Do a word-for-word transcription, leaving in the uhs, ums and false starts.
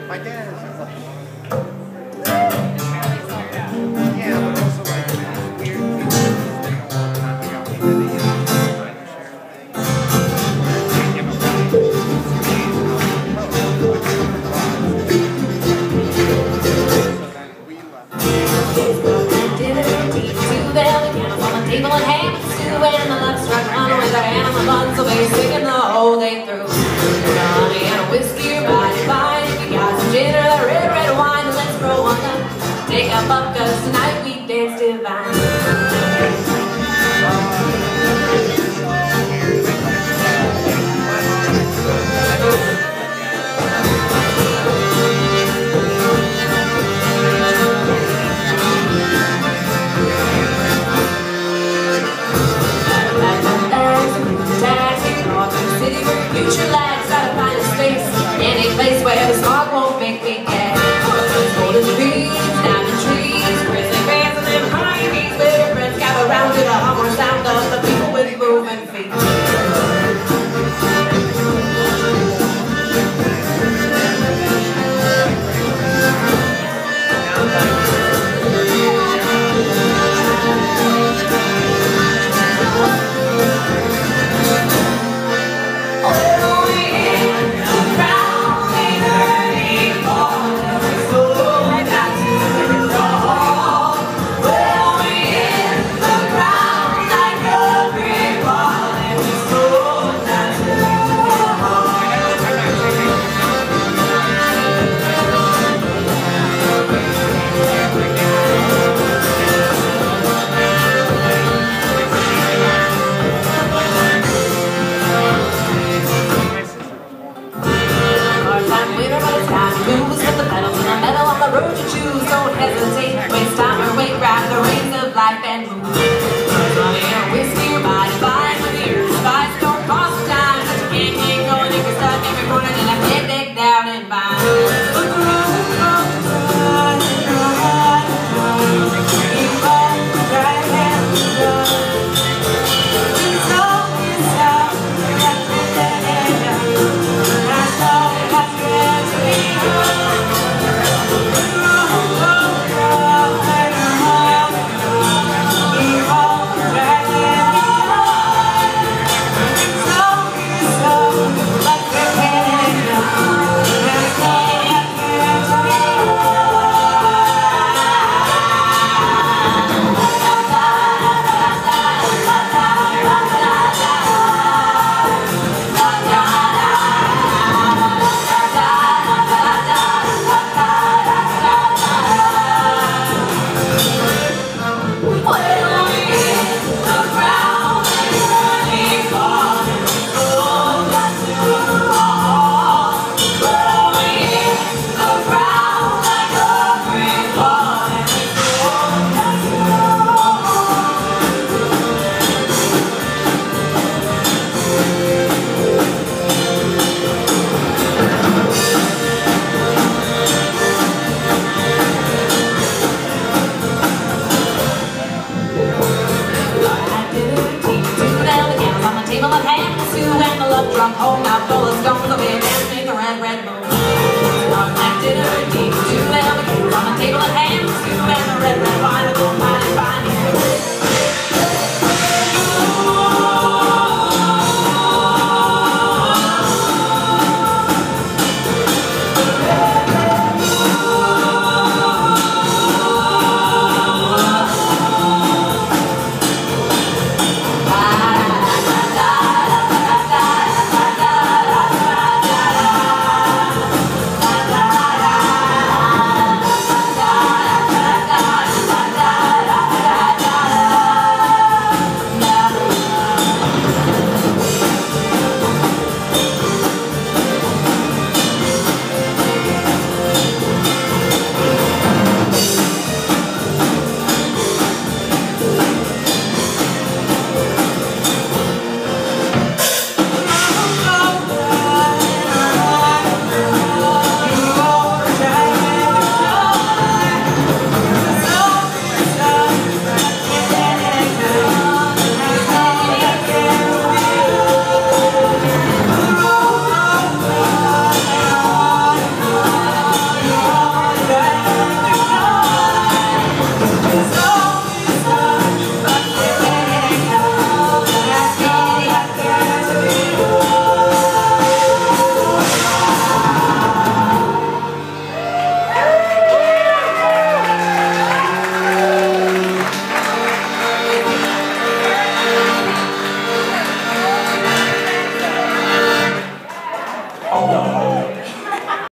My dad is like, yeah, but also like weird people that don't want to figure out people that they get trying to share things. Give them People and ham and stew and the love struck on with our animal buns, so they're singing the whole day through. Honey and a whiskey or body fine. If you got some gin or that red, red wine, let's throw one up. Take a puff, cause tonight we dance divine. Future lads gotta find a space, any place where the smog won't make me gag. Golden trees, diamond trees, grizzly bears and them honeybees, where your friends gather round to the hum or sound of the people with moving feet. Road you choose, don't hesitate, waste time or wait, ride the reins of life and move. Money or whiskey or body fine, money or spice don't cost a dime, but you can't keep going if you're stuck every corner, then I can't dig down and buy.